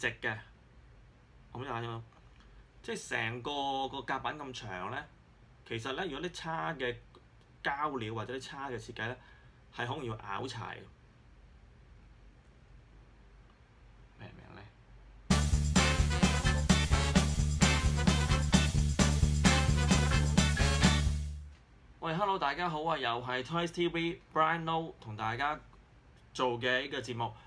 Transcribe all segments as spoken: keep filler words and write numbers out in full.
直嘅，咁睇下即係成個個甲板咁長咧，其實咧如果啲差嘅膠料或者啲差嘅設計咧，係好容易拗柴嘅。咩名咧？喂 ，Hello， 大家好啊！又係 Toys T V Brian Low 同大家做嘅呢個節目。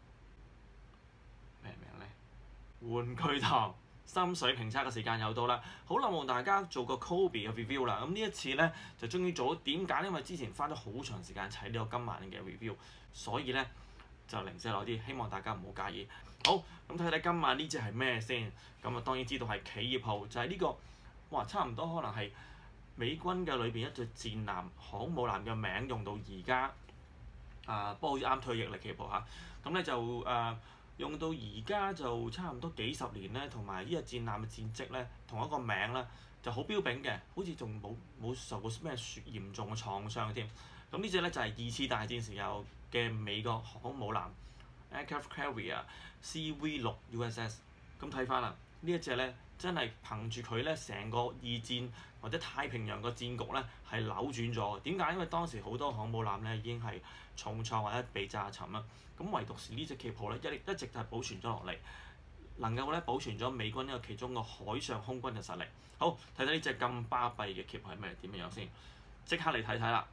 咩名咧？玩具堂心水評測嘅時間又到啦！好耐冇同大家做過 Kobe 嘅 review 啦。咁呢一次咧就終於做咗。點解？因為之前花咗好長時間砌呢個今晚嘅 review，所以咧就零舍耐啲，希望大家唔好介意。好，咁睇睇今晚呢隻係咩先？咁啊當然知道係企業號，就係呢個，哇，差唔多可能係美軍嘅裏邊一隻戰艦航母艦嘅名用到而家，啊不過好似啱退役啦企業號嚇。咁咧就誒。呃用到而家就差唔多幾十年咧，同埋呢隻戰艦嘅戰績咧，同一個名咧就好標炳嘅，好似仲冇冇受過咩嚴重嘅創傷添。咁呢隻咧就係、是、二次大戰時候嘅美國航母艦 Aircraft Carrier C V 六 U S S。咁睇翻啦，呢一隻咧真係憑住佢咧成個二戰或者太平洋個戰局咧係扭轉咗。點解？因為當時好多航母艦咧已經係重創或者被炸沉啦。咁唯獨是呢隻企業號咧一一直都係保存咗落嚟，能夠咧保存咗美軍呢個其中個海上空軍嘅實力。好，睇睇呢隻咁巴閉嘅企業號係咩點樣先？即刻嚟睇睇啦！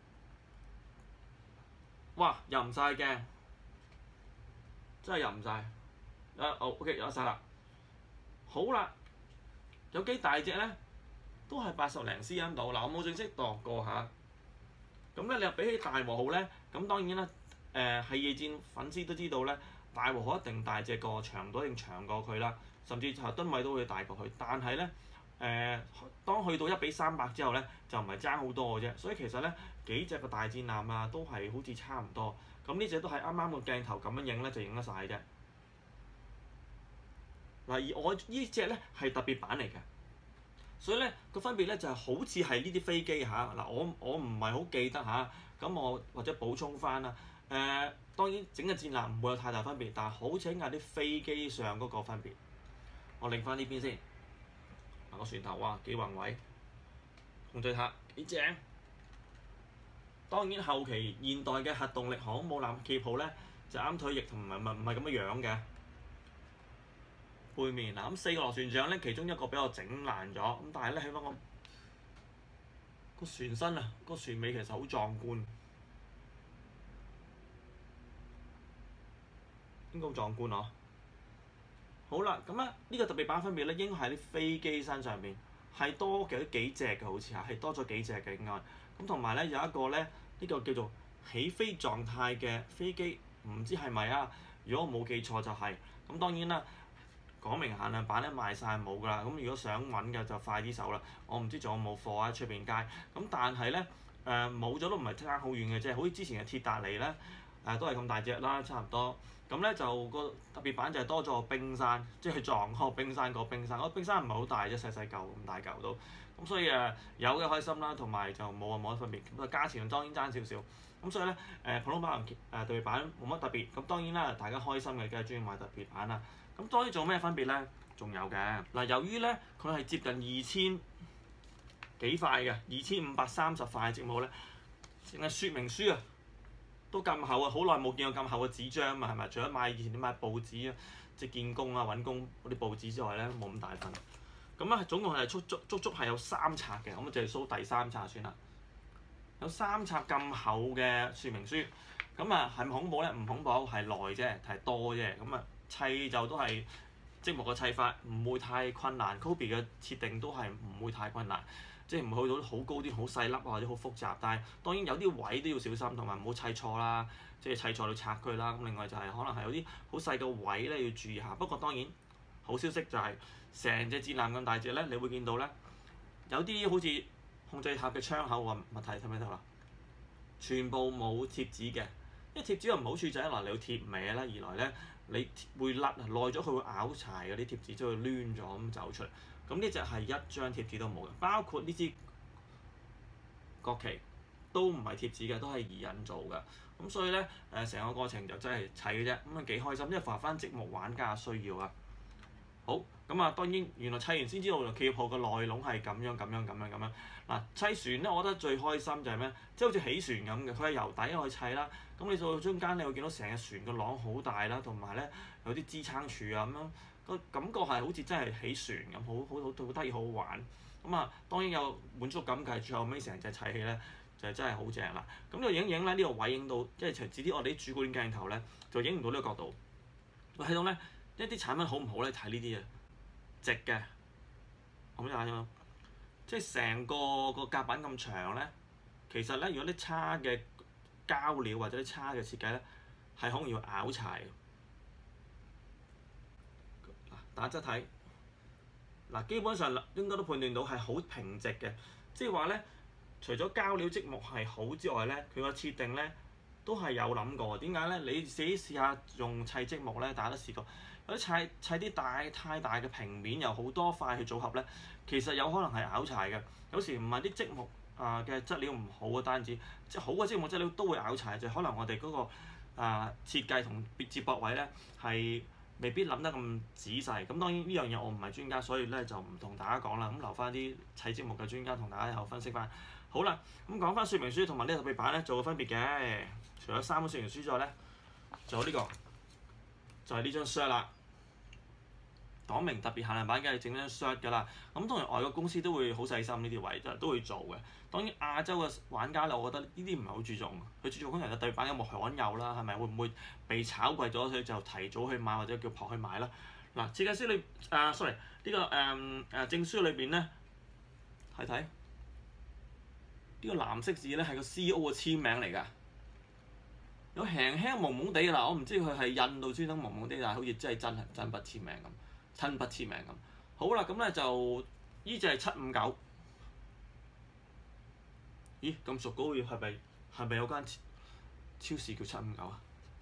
哇，入唔晒鏡，真係入唔晒。啊，好 OK， 有晒啦。好啦，有幾大隻咧？都係八十零 cm 度。嗱，我冇正式度過嚇。咁咧，你又比起大和號咧，咁當然啦。誒係二戰粉絲都知道咧，大和號一定大隻過，長度一定長過佢啦，甚至就係噸位都會大過佢。但係咧，誒、呃、當去到一比三百之後咧，就唔係爭好多嘅啫。所以其實咧，幾隻個大戰艦啊，都係好似差唔多。咁呢隻都係啱啱個鏡頭咁樣影咧，就影得晒啫。嗱，而我呢隻咧係特別版嚟嘅，所以咧個分別咧就係、是、好似係呢啲飛機嚇。嗱，我我唔係好記得嚇，咁我或者補充翻啦。誒、呃、當然整個戰艦唔會有太大分別，但係好似係啲飛機上嗰個分別。我擰翻呢邊先，嗱個船頭哇幾宏偉，控制塔幾正。當然後期現代嘅核動力航母艦企業號咧就啱退役同埋唔唔係咁嘅樣嘅。背面嗱咁四個螺旋槳咧，其中一個俾我整爛咗，咁但係咧起翻個個船身啊，個船尾其實好壯觀。應該好壯觀嗬！好啦，咁咧呢個特別版分別咧，應該喺啲飛機身上邊係多幾幾隻嘅，好似嚇係多咗幾隻嘅應該。咁同埋咧有一個咧，呢、呢個叫做起飛狀態嘅飛機，唔知係咪啊？如果我冇記錯就係、是。咁當然啦，講明限量版咧賣晒冇㗎啦。咁如果想揾嘅就快啲手啦。我唔知仲有冇貨喺出邊街。咁但係咧誒冇咗都唔係差好遠嘅啫，好似之前嘅鐵達尼咧。誒、啊、都係咁大隻啦，差唔多。咁咧就個特別版就係多咗個冰山，即係撞嗰個冰山個冰山。嗰個冰山唔係好大啫，細細嚿咁大嚿都。咁所以誒、啊、有嘅開心啦，同埋就冇啊冇乜分別。咁啊價錢當然爭少少。咁所以咧誒、呃、普通版同誒特別版冇乜特別。咁當然啦，大家開心嘅梗係中意買特別版啦。咁當然做咩分別咧？仲有嘅嗱，由於咧佢係接近二千幾塊嘅，二千五百三十塊嘅節目咧，淨係説明書啊！都咁厚啊！好耐冇見過咁厚嘅紙張嘛，係咪？除咗買以前啲買報紙啊，即係見工啊、揾工嗰啲報紙之外咧，冇咁大份。咁啊，總共係足足足足係有三冊嘅，咁啊就係 show 第三冊算啦。有三冊咁厚嘅說明書，咁啊係咪恐怖咧？唔恐怖，係耐啫，係多啫。咁啊砌就都係積木嘅砌法，唔會太困難。Kobe 嘅設定都係唔會太困難。即係唔去到好高啲、好細粒或者好複雜，但係當然有啲位都要小心，同埋唔好砌錯啦。即係砌錯到拆佢啦。咁另外就係可能係有啲好細嘅位咧要注意下。不過當然好消息就係成隻戰艦咁大隻咧，你會見到咧有啲好似控制塔嘅窗口個物體睇唔睇到啦？全部冇貼紙嘅，因為貼紙嘅唔好處就係一來你要貼歪啦，二來咧你會甩啊，耐咗佢會拗柴嗰啲貼紙，就會攣咗咁走出嚟。咁呢隻係一張貼紙都冇嘅，包括呢支國旗都唔係貼紙嘅，都係擬人做嘅。咁所以咧誒，成、呃、個過程就真係砌嘅啫，咁啊幾開心，因為符合翻積木玩家嘅需要啊。好，咁啊當然原來砌完先知道企業號嘅內籠係咁樣咁樣咁樣咁樣。嗱砌船咧，我覺得最開心就係咩？即係好似起船咁嘅，佢係由底去砌啦。咁你到中間你會見到成隻船個廊好大啦，同埋咧有啲支撐柱啊咁樣，個感覺係好似真係起船咁，好好好好得意好好玩。咁啊當然有滿足感嘅，最後尾成隻砌起咧就真係好正啦。咁呢個影影咧，呢、呢個位影到，即係除咗我哋啲主觀鏡頭咧，就影唔到呢個角度。我睇到咧一啲產品好唔好咧？睇呢啲啊，直嘅，咁就係即係成個個夾板咁長咧，其實咧如果啲差嘅膠料或者啲差嘅設計咧，係好容易拗柴嘅。嗱，打側睇，嗱基本上應該都判斷到係好平直嘅，即係話咧，除咗膠料積木係好之外咧，佢個設定咧都係有諗過。點解咧？你自己試下用砌積木咧，大家都試過。有啲砌砌啲大太大嘅平面，由好多塊去組合咧，其實有可能係拗柴嘅。有時唔係啲積木啊嘅質料唔好嘅單止，即係好嘅積木質料都會拗柴，就可能我哋嗰、嗰個啊設計同接駁位咧係未必諗得咁仔細。咁當然呢樣嘢我唔係專家，所以咧就唔同大家講啦。咁留翻啲砌積木嘅專家同大家有分析翻。好啦，咁講翻說明書同埋呢個特別版咧做個分別嘅。除咗三本說明書之外咧，仲有呢、呢個。就係呢張 shirt 啦，講明特別限量版梗係整張 shirt 㗎啦。咁當然外國公司都會好細心呢啲位，就都會做嘅。當然亞洲嘅玩家咧，我覺得呢啲唔係好注重。佢注重通常就特別版有冇罕有啦，係咪會唔會被炒貴咗，所以就提早去買或者叫撲去買啦。嗱，設計師裏啊，sorry 呢、呢個誒誒、嗯啊、證書裏邊咧，睇睇呢個藍色字咧係個 C E O 嘅簽名嚟㗎。有輕輕蒙蒙地㗎啦，我唔知佢係印到專登蒙蒙地，但係好似真係真係真筆簽名咁，親筆簽名咁。好啦，咁咧就呢隻係七五九。咦，咁熟嗰個係咪係咪有間超市叫七五九啊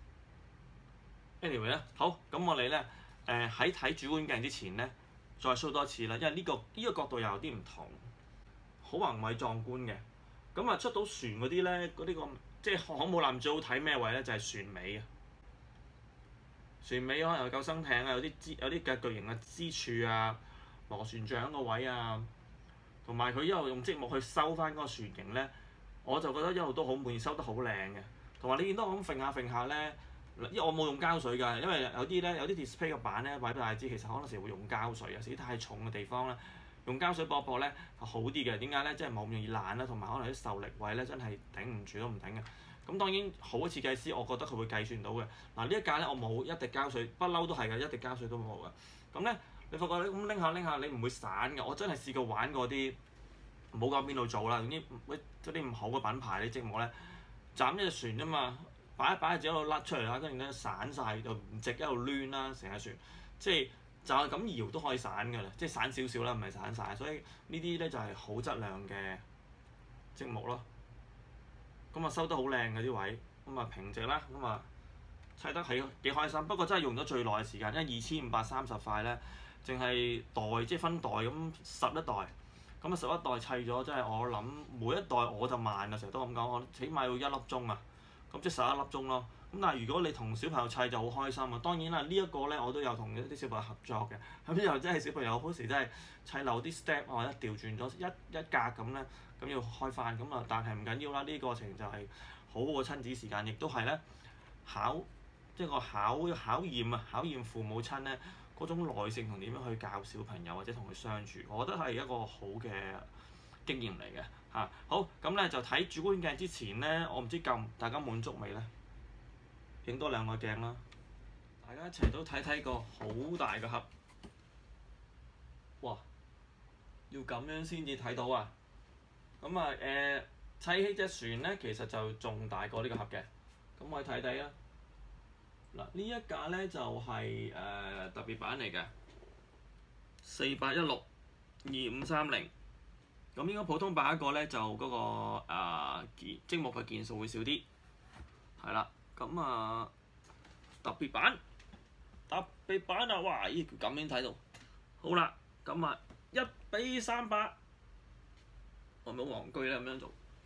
？Anyway 咧，好，咁我哋咧誒喺睇主觀鏡之前咧，再 show 多次啦，因為呢、呢個呢、呢個角度又有啲唔同，好宏偉壯觀嘅。咁啊出到船嗰啲咧，嗰啲個。即係航母艦最好睇咩位咧？就係、是、船尾啊！船尾可能有救生艇啊，有啲支有啲嘅巨型嘅支柱啊，螺旋槳個位啊，同埋佢一路用積木去收翻嗰個船型咧，我就覺得一路都好滿意，收得好靚嘅。同埋你見到我咁揈下揈下咧，因為我冇用膠水㗎，因為有啲咧有啲 display 嘅板咧，話俾大家知，其實可能時會用膠水啊，有時太重嘅地方咧，用膠水搏一搏咧係好啲嘅。點解咧？即係冇咁容易爛啦，同埋可能啲受力位咧真係頂唔住都唔頂嘅。咁當然好嘅設計師，我覺得佢會計算到嘅。嗱呢一架咧，我冇一滴膠水，不嬲都係嘅，一滴膠水都冇嘅。咁咧，你發覺你咁拎下拎下，你唔會散嘅。我真係試過玩過啲，唔好講邊度做啦，總之嗰啲唔好嘅品牌啲積木咧，斬一隻船啫嘛，擺一擺就一路甩出嚟啦，跟住咧散晒，就唔直一路攣啦，成隻船，即係就係咁搖都可以散㗎啦，即係散少少啦，唔係散晒。所以呢啲咧就係好質量嘅積木咯。咁啊收得好靚嘅啲位，咁啊平直啦，咁啊砌得係幾開心。不過真係用咗最耐嘅時間，因為二千五百三十塊咧，淨係袋即係分袋咁十一袋，咁啊十一袋砌咗，真係我諗每一袋我就慢啊，成日都咁講，我起碼要一粒鐘啊，咁即係十一粒鐘咯。咁但係如果你同小朋友砌就好開心啊。當然啦，呢、這、一個咧我都有同一啲小朋友合作嘅，咁又真係小朋友好時真係砌漏啲 step 或者調轉咗一一格咁咧。咁要開翻咁啊，但係唔緊要啦。呢、這個過程就係好好嘅親子時間，亦都係咧考即係個考考驗啊，考驗父母親咧嗰種耐性同點樣去教小朋友或者同佢相處，我覺得係一個好嘅經驗嚟嘅嚇。好，咁咧就睇主觀鏡之前咧，我唔知夠大家滿足未咧？影多兩個鏡啦，大家一齊都睇睇個好大嘅盒，哇！要咁樣先至睇到啊！咁啊誒砌起隻船咧，其實就仲大過呢個盒嘅。咁我哋睇睇啊。嗱，呢一架咧就係、是、誒、呃、特別版嚟嘅，四八一六二五三零。咁應該普通版一個咧就嗰、那個誒件積木嘅件數會少啲。係啦，咁啊特別版，特別版啊！哇，依條咁樣睇到。好啦，咁啊一比三百。我咪好戇居咧咁樣做，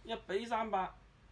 一比三百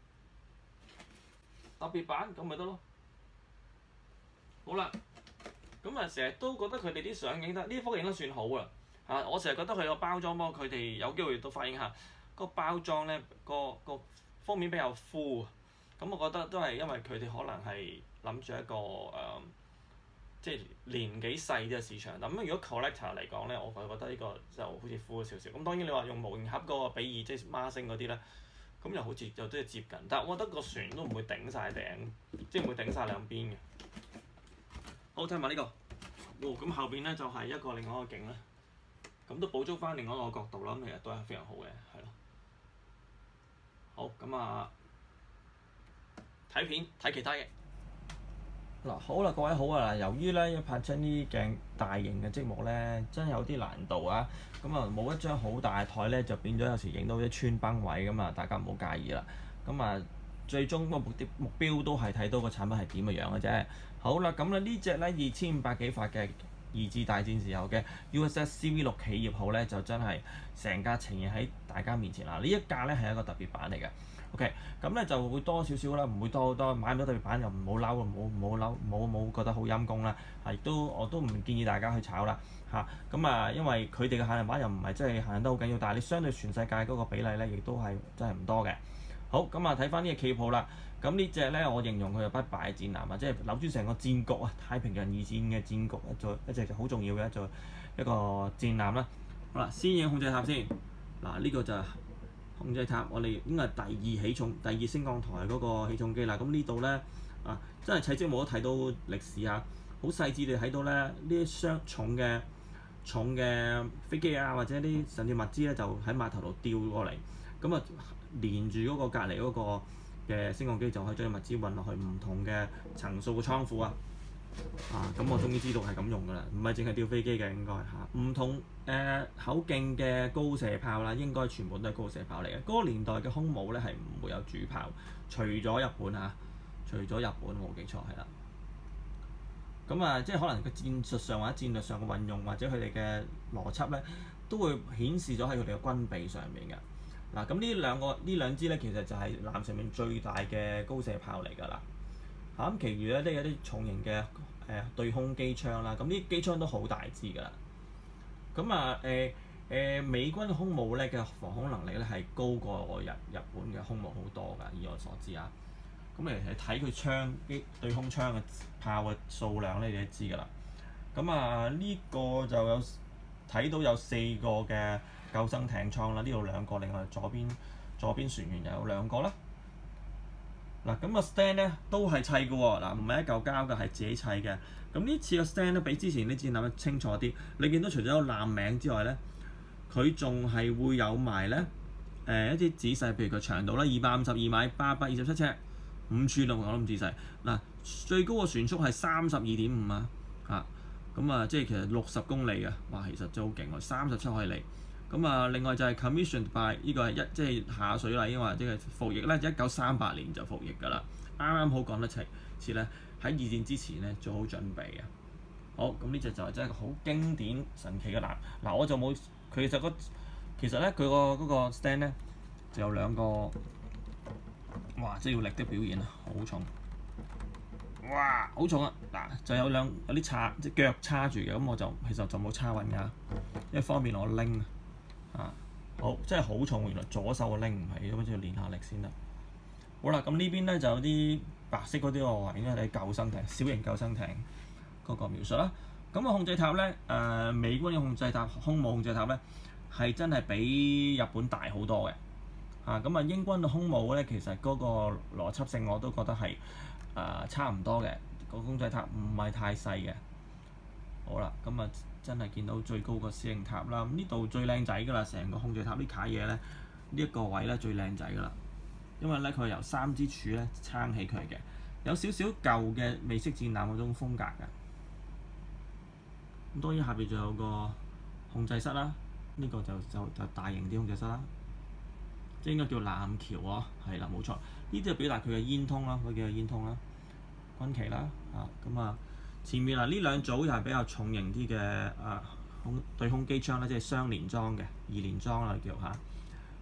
特別版咁咪得咯。好啦，咁啊成日都覺得佢哋啲相影得呢幅影得算好啦嚇、啊。我成日覺得佢個包裝幫佢哋有機會都反映下個包裝咧，個個封面比較 full。咁我覺得都係因為佢哋可能係諗住一個誒、呃，即係年紀細啲嘅市場。咁如果 collector 嚟講咧，我就覺得呢個就好似 full 少少。咁當然你話用模型盒嗰個比擬，即係孖星嗰啲咧，咁又好似又都係接近。但係我覺得個船都唔會頂晒頂，即係唔會頂晒兩邊嘅。好，睇埋呢個。哦，咁後邊咧就係、是、一個另外一個景啦。咁都補足翻另外一個角度啦。咁其實都係非常好嘅，係咯。好，咁啊〜睇片睇其他嘅嗱，好啦，各位好啊！由於咧要拍出呢啲鏡大型嘅積木咧，真係有啲難度啊！咁啊冇一張好大嘅台咧，就變咗有時影到啲穿崩位咁啊，大家唔好介意啦。咁啊，最終個目的目標都係睇到個產品係點嘅樣嘅啫。好啦，咁咧呢隻咧二千五百幾發嘅二次大戰時候嘅 U S S C V 六企業號咧，就真係成架呈現喺大家面前啦。呢一架咧係一個特別版嚟嘅。OK，咁咧就會多少少啦，唔會多好多。買唔到特別版又唔好嬲，唔好唔好嬲，冇冇覺得好陰功啦。係亦都我都唔建議大家去炒啦嚇。咁啊，因為佢哋嘅限量版又唔係真係限量得好緊要，但係你相對全世界嗰個比例咧，亦都係真係唔多嘅。好，咁啊睇翻呢個企業號啦。咁呢隻咧，我形容佢係不敗戰艦啊，即係扭轉成個戰局啊，太平洋二戰嘅戰局一座一隻好重要嘅一座一個戰艦啦。好啦，先影控制塔先。嗱，呢個就係控制塔，我哋應該係第二起重、第二升降台嗰個起重機啦。咁呢度咧啊，真係砌積木都睇到歷史啊，好細緻地睇到咧呢啲雙重嘅重嘅飛機啊，或者啲甚至物資咧，就喺碼頭度吊過嚟，咁啊連住嗰個隔離嗰個嘅升降機就可以將啲物資運落去唔同嘅層數嘅倉庫啊。啊，咁我終於知道係咁用㗎啦，唔係淨係吊飛機嘅應該嚇，唔、啊、同誒、呃、口徑嘅高射炮啦，應該全部都係高射炮嚟嘅。嗰、那個年代嘅空母咧係唔會有主炮，除咗日本嚇，除咗日本冇記錯係啦。咁啊，即係可能個戰術上或者戰略上嘅運用，或者佢哋嘅邏輯咧，都會顯示咗喺佢哋嘅軍備上面嘅。嗱、啊，咁呢兩個呢兩支咧，其實就係艦上面最大嘅高射炮嚟㗎啦。嚇、啊，咁其餘咧都有啲重型嘅誒、呃、對空機槍啦，咁呢啲機槍都好大支㗎啦。咁啊誒誒美軍嘅空母咧嘅防空能力咧係高過日日本嘅空母好多㗎，以我所知啊。咁你係睇佢槍機對空槍嘅炮嘅數量咧，你都知㗎啦。咁啊呢、這個就有睇到有四個嘅救生艇艙啦，呢度兩個，另外左邊左邊船員又有兩個啦。嗱，咁個 stand 咧都係砌嘅喎，嗱唔係一嚿膠嘅，係自己砌嘅。咁呢次個 stand 咧比之前啲戰艦清楚啲，你見到除咗有艦名之外咧，佢仲係會有埋咧誒一啲仔細，譬如佢長度啦，二百五十二米，八百二十七尺，五寸啊，我諗咁仔細。嗱，最高個船速係三十二點五啊，嚇，咁啊即係其實六十公里啊，哇，其實真係好勁喎，三十七海里。咁啊，另外就係 commissioned by 呢個係一即係下水禮，因為即係服役咧，一九三八年就服役㗎啦，啱啱好講得齊，似咧喺二戰之前咧做好準備嘅。好，咁呢隻就係真係個好經典神奇嘅艦。嗱，我就冇佢其實個其實咧佢個嗰個 stand 咧就有兩個，哇！即係要力的表現啊，好重，哇，好重啊！嗱，就有兩有啲叉即係腳叉住嘅，咁我就其實就冇叉穩㗎，一方面我拎。啊，好，真係好重，原來左手我拎唔起，咁就要練下力先得。好啦，咁呢邊咧就有啲白色嗰啲我話應該係救生艇，小型救生艇嗰個描述啦。咁個控制塔咧，誒、呃、美軍嘅控制塔、空母控制塔咧係真係比日本大好多嘅。啊，咁啊英軍嘅空母咧，其實嗰個邏輯性我都覺得係誒、呃、差唔多嘅，個控制塔唔係太細嘅。好啦，咁啊真係見到最高個司令塔啦，咁呢度最靚仔㗎啦，成個控制塔啲架嘢咧，呢、這、一個位咧最靚仔㗎啦，因為咧佢係由三支柱咧撐起佢嘅，有少少舊嘅美式戰艦嗰種風格㗎。咁當然下邊仲有個控制室啦，呢、這個就就就大型啲控制室啦，即係應該叫艦橋啊，係啦冇錯，呢啲就表達佢嘅煙通啦，嗰幾個煙通啦，軍旗啦，啊咁啊。前面嗱呢兩組又係比較重型啲嘅啊空對空機槍啦，即係雙連裝嘅二連裝啦叫嚇。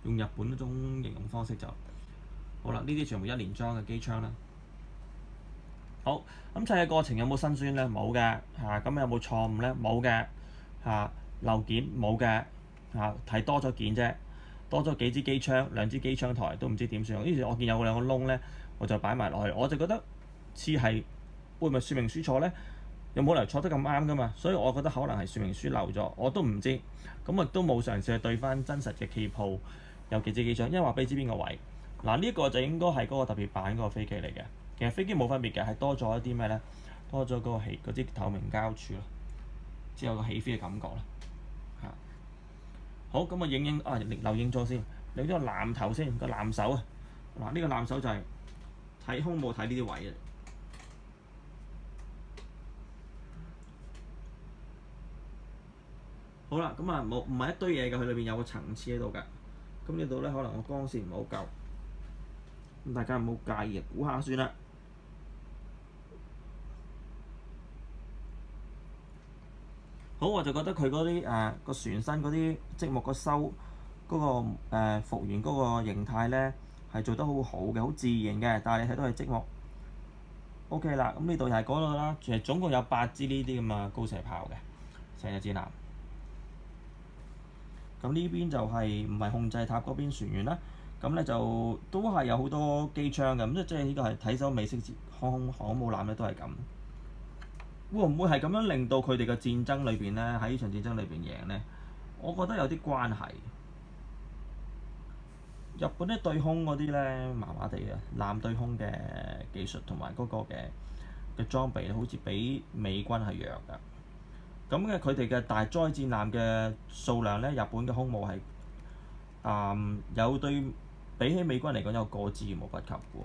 用日本嗰種形容方式就好啦。呢啲全部一連裝嘅機槍啦。好，咁砌嘅過程有冇辛酸咧？冇嘅嚇。咁、啊、有冇錯誤咧？冇嘅嚇。漏件冇嘅嚇，係多咗件啫，多咗幾支機槍，兩支機槍台都唔知點算。於是，我見有兩個窿咧，我就擺埋落去，我就覺得似係會唔會說明書錯咧？有冇理由錯得咁啱噶嘛？所以我覺得可能係說明書漏咗，我都唔知。咁亦都冇嘗試去對翻真實嘅機鋪有幾支機槍，因為話俾你知邊個位。嗱，呢一個就應該係嗰個特別版嗰個飛機嚟嘅。其實飛機冇分別嘅，係多咗一啲咩咧？多咗嗰個起嗰啲透明膠柱咯，只有個起飛嘅感覺啦。嚇！好，咁我影影啊，留影咗先，影咗個藍頭先，個藍手啊。嗱，呢個藍手就係睇空冇睇呢啲位嘅。好啦，咁啊冇唔係一堆嘢嘅，佢裏邊有個層次喺度㗎。咁呢度咧可能個光線唔係好夠，咁大家唔好介意，估下算啦。好，我就覺得佢嗰啲誒個船身嗰啲積木個收嗰、嗰個誒、呃、復原嗰個形態咧係做得好好嘅，好自然嘅。但係你睇到係積木 O.K. 啦，咁呢度又係嗰度啦。其實總共有八支呢啲咁嘅高射炮嘅成隻戰艦。咁呢邊就係唔係控制塔嗰邊船員啦。咁咧就都係有好多機槍嘅，咁即即係呢個係睇首美式航空航空母艦咧都係咁。會唔會係咁樣令到佢哋嘅戰爭裏邊咧，喺呢場戰爭裏邊贏咧？我覺得有啲關係。日本咧對空嗰啲咧麻麻地嘅，艦對空嘅技術同埋嗰個嘅嘅裝備好似比美軍係弱㗎。咁嘅佢哋嘅大載戰艦嘅數量咧，日本嘅空母係啊、嗯、有對比起美軍嚟講有過之而無不及嘅喎。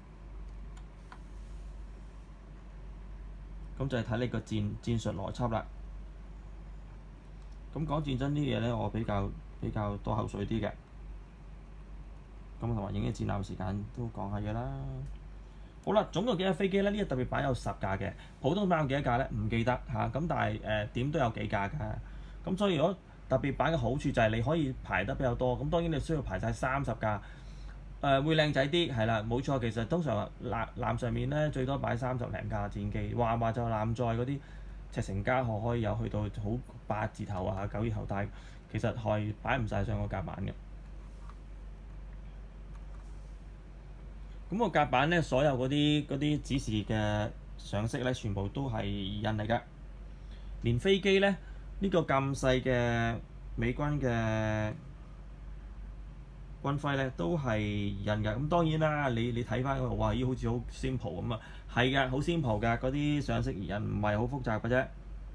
咁就係睇你個戰戰術邏輯啦。咁講戰爭啲嘢咧，我比較比較多口水啲嘅。咁同埋影啲戰艦時間都講下嘢啦。好啦，總共幾架飛機咧？呢、這個特別版有十架嘅，普通版有幾多架咧？唔記得嚇。咁、啊、但係誒點都有幾架㗎。咁所以如果特別版嘅好處就係你可以排得比較多。咁當然你需要排晒三十架。誒、呃、會靚仔啲，係啦，冇錯。其實通常艦艦上面咧最多擺三十零架戰機，話話就艦載嗰啲赤城加賀可以有去到好八字頭啊九字頭，但係其實係擺唔晒上個甲板嘅。咁個甲板咧，所有嗰啲嗰啲指示嘅上色咧，全部都係印嚟㗎。連飛機咧，呢、這個咁細嘅美軍嘅軍徽咧都係印㗎，咁當然啦，你你睇翻嗰個，哇！依好似好 simple 咁啊，係㗎，好 simple 㗎，嗰啲上色而印唔係好複雜嘅啫。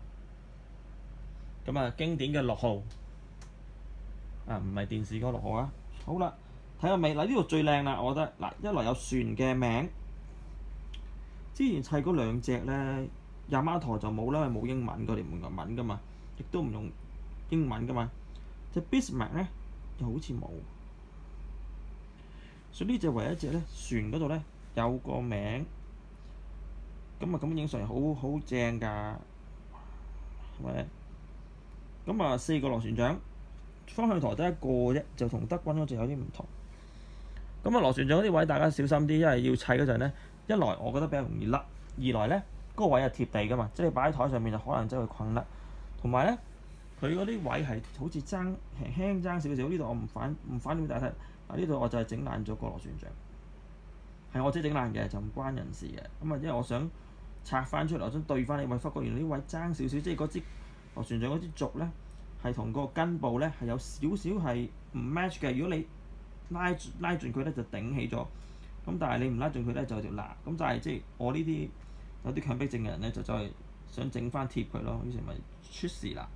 咁啊，經典嘅六號啊，唔係電視嗰個六號啊。好啦，睇下尾嗱，呢度最靚啦，我覺得嗱，一來有船嘅名，之前砌嗰兩隻咧，亞媽陀就冇啦，因為冇英文，佢哋唔用文㗎嘛，亦都唔用英文㗎嘛。隻 Bismarck 咧又好似冇。所以呢隻唯一一隻咧，船嗰度咧有個名，咁啊咁影上嚟好好正㗎，係咪？咁啊四個螺旋槳，方向台得一個啫，就同德軍嗰隻有啲唔同。咁啊螺旋槳嗰啲位大家小心啲，因為要砌嗰陣咧，一來我覺得比較容易甩，二來咧嗰、那個位係貼地㗎嘛，即係你擺喺台上面就可能真係會困甩。同埋咧，佢嗰啲位係好似爭輕輕爭少少，呢度我唔反唔反點俾大家睇。嗱，呢度我就係整爛咗個螺旋槳，係我自己整爛嘅，就唔關人事嘅。咁啊，因為我想拆翻出嚟，我想對翻你位，發覺原來呢位爭少少，即係嗰支螺旋槳嗰支軸咧，係同個根部咧係有少少係唔 match 嘅。如果你拉拉盡佢咧，就頂起咗。咁但係你唔拉盡佢咧，就有條罅。咁但係即係我呢啲有啲強迫症嘅人咧，就再想整翻貼佢咯，於是咪出事啦。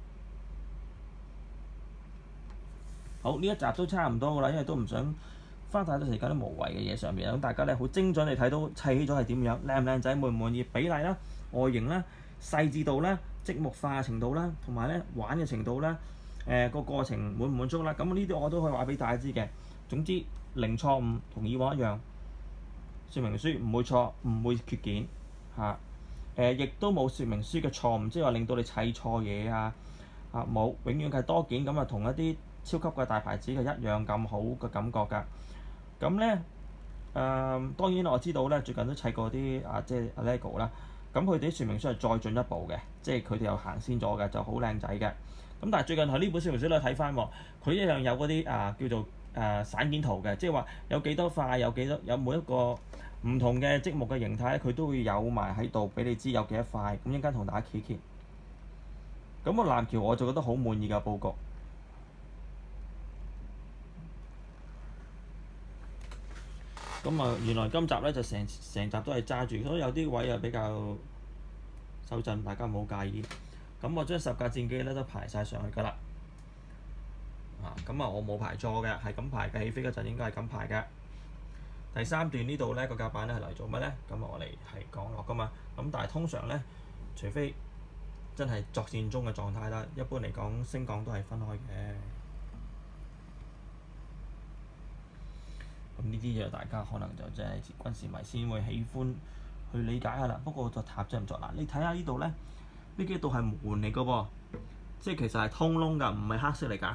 好，呢一集都差唔多㗎啦，因為都唔想花太多時間啲無謂嘅嘢上面。咁大家咧好精準地睇到砌起咗係點樣，靚唔靚仔，滿唔滿意，比例啦、外形啦、細緻度啦、積木化程度啦，同埋咧玩嘅程度啦，誒、呃、個過程滿唔滿足啦。咁呢啲我都可以話俾大家知嘅。總之零錯誤，同以往一樣。說明書唔會錯，唔會缺件嚇。誒亦都冇說明書嘅錯誤，即係話令到你砌錯嘢啊啊冇，永遠係多件咁啊，同一啲超級嘅大牌子嘅一樣咁好嘅感覺㗎。咁咧誒，當然我知道咧，最近都砌過啲啊，即係 LEGO 啦。咁佢哋啲說明書係再進一步嘅，即係佢哋又行先咗嘅，就好靚仔嘅。咁但係最近喺呢本說明書咧睇翻喎，佢一樣有嗰啲啊叫做誒、啊、散件圖嘅，即係話有幾多塊，有幾多有每一個唔同嘅積木嘅形態咧，佢都會有埋喺度俾你知有幾多塊。咁一陣間同大家揭揭。咁個籃橋我就覺得好滿意嘅佈局。咁啊，原來今集咧就成成集都係揸住，所以有啲位啊比較手震，大家唔好介意。咁我將十架戰機咧都排晒上去㗎啦。啊，咁啊我冇排錯嘅，係咁排嘅，起飛嗰陣應該係咁排嘅。第三段呢度咧個甲板咧係嚟做乜咧？咁我哋係降落㗎嘛。咁但係通常咧，除非真係作戰中嘅狀態啦，一般嚟講升降都係分開嘅。咁呢啲嘢大家可能就即係軍事迷先會喜歡去理解下啦。不過就塔真唔錯嗱，你睇下呢度咧，呢幾度係門嚟㗎喎，即係其實係通窿㗎，唔係黑色嚟㗎。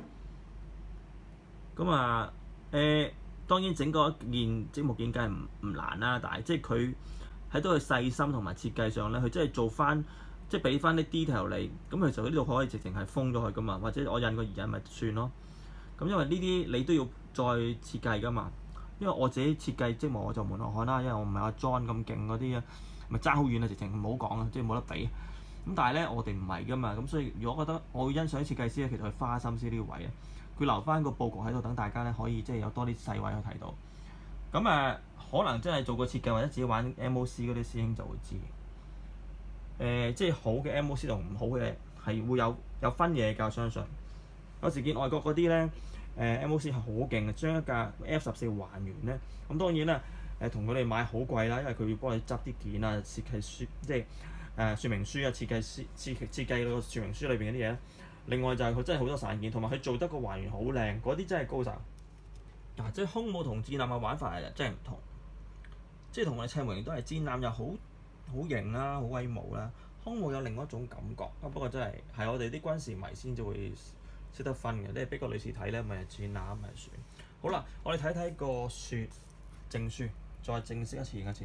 咁啊誒、呃，當然整個一件積木件梗係唔唔難啦，但係即係佢喺度嘅細心同埋設計上咧，佢真係做翻即係俾翻啲 detail 你。咁其實呢度可以直情係封咗佢㗎嘛，或者我印個移印咪算咯。咁因為呢啲你都要再設計㗎嘛，因為我自己設計積木我就門外漢啦，因為我唔係阿 John 咁勁嗰啲啊，咪爭好遠啊，直情唔好講啊，即係冇得比。咁但係咧我哋唔係㗎嘛，咁所以如果覺得我會欣賞設計師咧，其實佢花心思呢個位啊，佢留翻個佈局喺度，等大家咧可以即係有多啲細位去睇到。咁誒、呃、可能真係做過設計或者自己玩 M O C 嗰啲師兄就會知。誒、呃、即係好嘅 M O C 同唔好嘅係會有有分嘢㗎，我相信。有時見外國嗰啲咧。誒、呃、M O C 係好勁嘅，將一架 F 十四還原咧，咁當然啦，誒同佢哋買好貴啦，因為佢要幫你執啲件啊、設計書，即係誒説明書啊、設計書設設計個説明書裏邊嗰啲嘢。另外就係佢真係好多散件，同埋佢做得個還原好靚，嗰啲真係高手。嗱、啊，即係空母同戰艦嘅玩法係真係唔同，即係同我哋砌模型都係戰艦又好好型啦、好威武啦，空母有另外一種感覺。啊，不過真係係我哋啲軍事迷先至會識得分嘅，即係俾個女士睇咧，咪係戰艦咪算。好啦，我哋睇睇個説證書，再正式一次一次。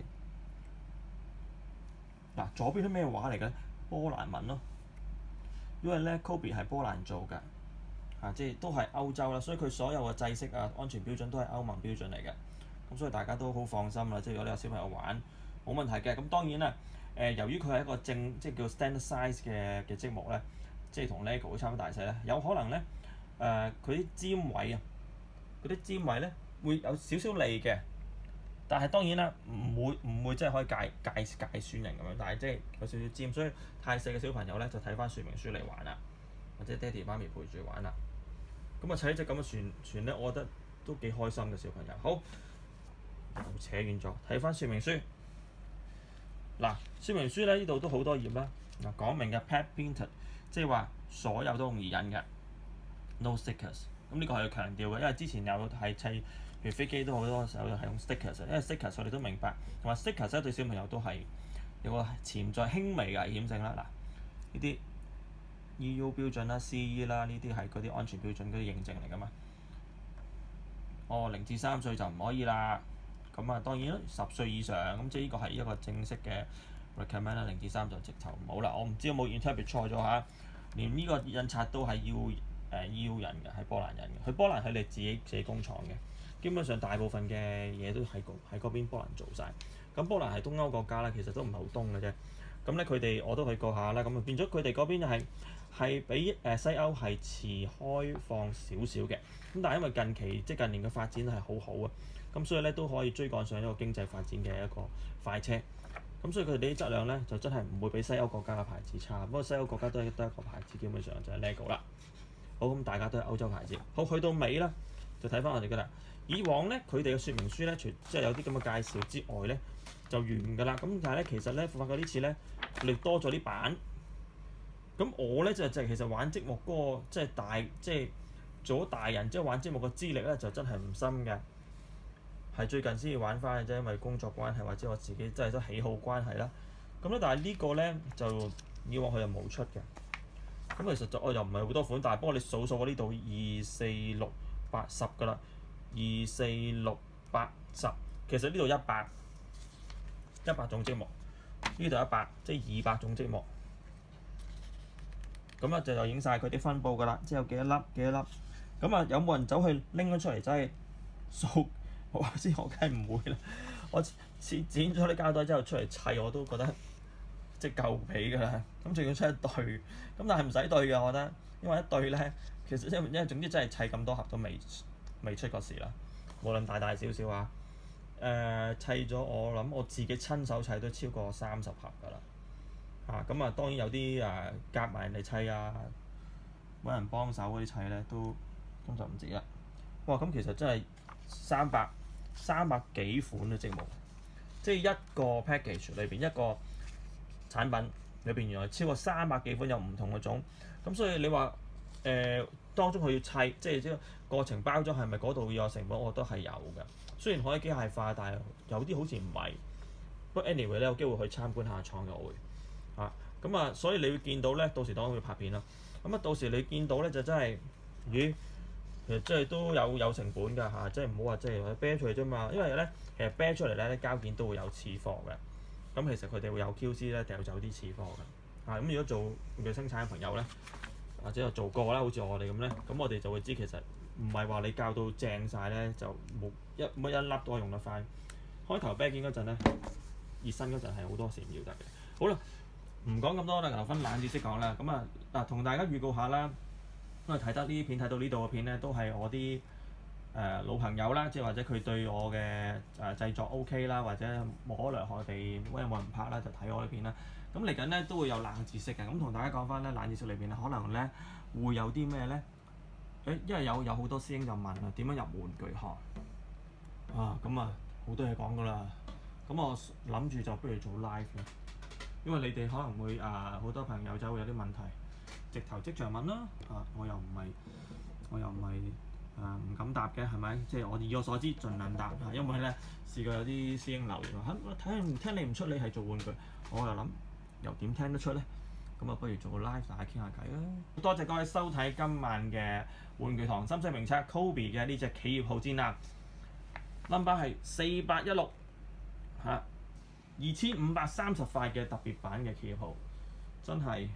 嗱，左邊啲咩話嚟嘅？波蘭文咯，因為咧 Kobe 係波蘭做㗎，啊，即係都係歐洲啦，所以佢所有嘅制式啊、安全標準都係歐盟標準嚟嘅。咁所以大家都好放心啦，即係如果你有小朋友玩，冇問題嘅。咁當然啦，誒、呃、由於佢係一個正即係叫 standard size 嘅嘅積木咧。即係同 LEGO 差唔多大細咧，有可能咧誒佢啲尖位啊，嗰啲尖位咧會有少少利嘅，但係當然啦，唔會唔會即係可以界界界損人咁樣，但係即係有少少尖，所以太細嘅小朋友咧就睇翻說明書嚟玩啦，或者爹哋媽咪陪住玩啦。咁啊砌一隻咁嘅船船咧，我覺得都幾開心嘅小朋友。好，又扯遠咗，睇翻說明書。嗱，說明書咧呢度都好多頁啦，嗱講明嘅 pad printed。即係話所有都容易印嘅 ，no stickers。咁呢個係要強調嘅，因為之前有係砌，譬如飛機都好多時候係用 stickers，因為 stickers 我哋都明白，同埋 stickers 咧對小朋友都係有個潛在輕微嘅危險性啦。嗱，呢啲 E U 標準啦、C E 啦，呢啲係嗰啲安全標準嗰啲認證嚟㗎嘛。哦，零至三歲就唔可以啦。咁啊，當然啦，十歲以上咁即係呢個係一個正式嘅 recommend 啦。零至三就直頭唔好啦。我唔知有冇 interpret 錯咗嚇。連呢個印刷都係要誒、呃、要人嘅，係波蘭人嘅。佢波蘭係你自己自己工廠嘅，基本上大部分嘅嘢都喺喺嗰邊波蘭做晒。咁波蘭係東歐國家啦，其實都唔係好東嘅啫。咁咧佢哋我都去過下啦，咁啊變咗佢哋嗰邊就係係比誒、呃、西歐係遲開放少少嘅。咁但係因為近期即係近年嘅發展係好好啊，咁所以咧都可以追趕上一個經濟發展嘅一個快車。咁所以佢哋啲質量咧就真係唔會比西歐國家嘅牌子差，不過西歐國家都係得一個牌子，基本上就係 LEGO 啦。好，咁大家都係歐洲牌子。好，去到尾啦，就睇翻我哋㗎啦。以往咧佢哋嘅說明書咧，除即係有啲咁嘅介紹之外咧，就完㗎啦。咁但係咧其實咧發覺呢次咧，佢哋多咗啲版。咁我咧就就其實玩積木嗰、那個即係大即係做咗大人，即係玩積木嘅資歷咧就真係唔深嘅。係最近先至玩翻嘅啫，因為工作關係或者我自己真係都喜好關係啦。咁咧，但係呢個咧就以往佢就冇出嘅。 咁其實就我又唔係好多款，但係幫我哋數數我呢度二四六八十㗎啦，二四六八十，其實呢度一百一百種積木，呢度一百，即係二百種積木。咁啊就就影晒佢啲分佈㗎啦，即係有幾多粒幾多粒。咁啊有冇人走去拎咗出嚟真係數？我知我梗係唔會啦。我剪剪咗啲膠袋之後出嚟砌，我都覺得即係夠皮㗎啦。咁仲要出一對，咁但係唔使對嘅，我覺得，因為一對咧，其實因為因為總之真係砌咁多盒都未未出過事啦。無論大大小小啊，誒、呃、砌咗我諗我自己親手砌都超過三十盒㗎啦。嚇咁啊，當然有啲誒夾埋人哋砌啊，揾人幫手嗰啲砌咧都咁就唔止啦。哇！咁其實真係三百三百幾款嘅積木，即係一個 package 裏邊一個產品裏邊原來超過三百幾款有唔同嘅種。咁所以你話誒、呃、當中佢要砌，即係即係過程包裝係咪嗰度要有成本？我覺得係有嘅。雖然可以機械化，但係有啲好似唔係。不過 anyway 咧，有機會去參觀下廠嘅我會。啊，咁啊，所以你會見到咧，到時當然會拍片啦。咁啊，到時你見到咧就真係，咦，其實即係都有有成本㗎嚇、啊，即係唔好話即係啤出嚟啫嘛。因為咧，其實啤出嚟咧，膠件都會有次貨嘅。咁其實佢哋會有 Q C 咧掉走啲次貨嘅。啊，咁如果做玩具生產嘅朋友咧，或者有做過啦，好似我哋咁咧，咁我哋就會知其實唔係話你教到正晒咧，就冇一乜一粒都可以用得翻。開頭啤件嗰陣咧，熱身嗰陣係好多時唔要得嘅。好啦。唔講咁多啦，留翻冷知識講啦。咁啊嗱，同大家預告下啦。因為睇得呢啲片，睇到呢度嘅片咧，都係我啲誒、呃、老朋友啦，即係或者佢對我嘅誒、呃、製作 OK 啦，或者無可奈何地喂有冇人拍啦，就睇我啲片啦。咁嚟緊咧都會有冷知識嘅。咁同大家講翻咧，冷知識裏邊咧，可能咧會有啲咩咧？誒，因為有有好多師兄就問啊，點樣入玩具行啊？咁啊好多嘢講㗎啦。咁我諗住就不如做 live 啦。因為你哋可能會啊好、呃、多朋友就會有啲問題，直頭即場問啦，啊我又唔係我又唔係誒唔敢答嘅係咪？即係我以我所知盡量答嚇，因為咧試過有啲師兄留言話嚇，我睇唔聽你唔出你係做玩具，我又諗又點聽得出咧？咁啊不如做個 live 大家傾下偈啦！多謝各位收睇今晚嘅玩具堂心水名冊 Kobe 嘅呢隻企業號戰艦 ，number 係四八一六嚇。二千五百三十塊嘅特別版嘅企業號，真係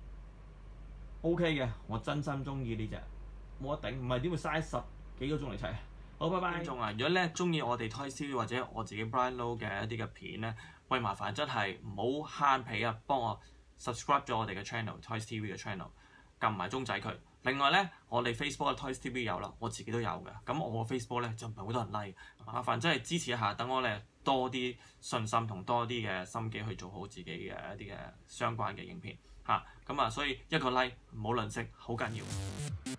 OK 嘅，我真心中意呢隻，冇得頂，唔係點會嘥十幾個鐘嚟砌？好，拜拜。觀眾啊，如果咧中意我哋 Toys T V 或者我自己 Brian Low 嘅一啲嘅片咧，喂麻煩真係唔好慳皮啊，幫我 subscribe 咗我哋嘅 channel Toys T V 嘅 channel， 撳埋鐘仔佢。另外咧，我哋 Facebook 嘅 Toys T V 有啦，我自己都有嘅。咁我個 Facebook 咧就唔係好多人 like， 麻煩真係支持一下，等我咧多啲信心同多啲嘅心機去做好自己嘅一啲嘅相關嘅影片嚇。咁啊，所以一個 like 唔好吝嗇，好緊要。